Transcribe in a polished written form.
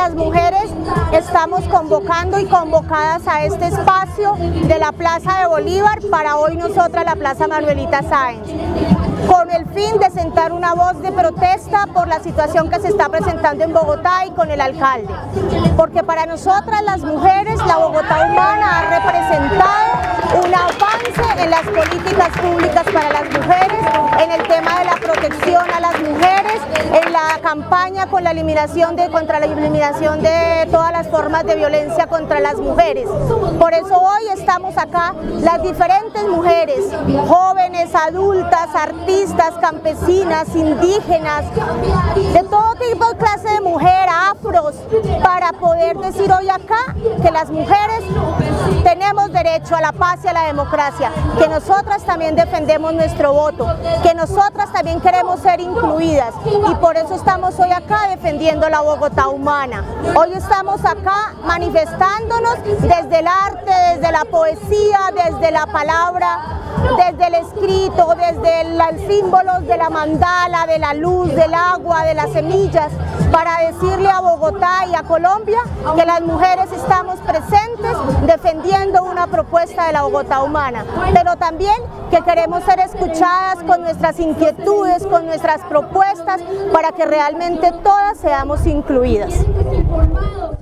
las mujeres estamos convocando y convocadas a este espacio de la Plaza de Bolívar, para hoy nosotras la Plaza Manuelita Sáenz, con el fin de sentar una voz de protesta por la situación que se está presentando en Bogotá y con el alcalde. Porque para nosotras las mujeres, la Bogotá humana ha representado un avance en las políticas públicas para las mujeres, en el tema de la protección a las mujeres, en la campaña contra la eliminación de todas las formas de violencia contra las mujeres. Por eso hoy estamos acá, las diferentes mujeres, jóvenes, adultas, artistas, campesinas, indígenas, de todo tipo de clase de mujer, afros, para poder decir hoy acá que las mujeres tenemos derecho a la paz y a la democracia, que nosotras también defendemos nuestro voto, que nosotras también queremos ser incluidas, y por eso estamos hoy acá defendiendo la Bogotá humana. Hoy estamos acá manifestándonos desde el arte, desde la poesía, desde la palabra, desde el escrito, desde los símbolos de la mandala, de la luz, del agua, de las semillas, para decirle a Bogotá y a Colombia que las mujeres estamos presentes defendiendo una propuesta de la Bogotá humana, pero también que queremos ser escuchadas con nuestras inquietudes, con nuestras propuestas, para que realmente todas seamos incluidas.